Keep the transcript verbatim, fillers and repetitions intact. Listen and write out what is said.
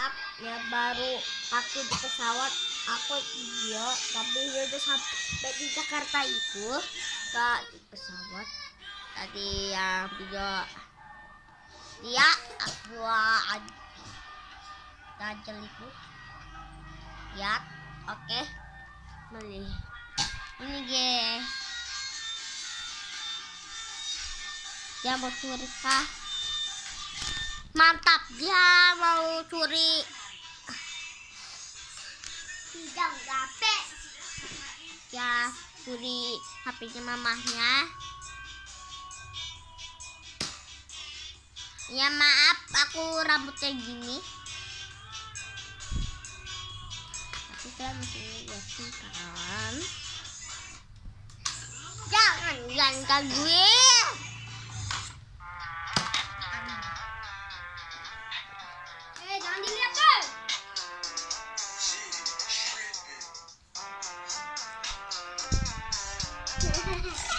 Ya baru aku di pesawat aku video tapi dia udah sampai di Jakarta itu ke di pesawat tadi yang video dia aku Dajjal itu lihat oke okay. Mari ini guys dia mau curi kah mantap dia mau curi tidak gape ya curi H P-nya mamahnya ya maaf aku rambutnya gini tapi saya masih biasa kan jangan jangan ke gue eh jangan dilihat tuh Hehehe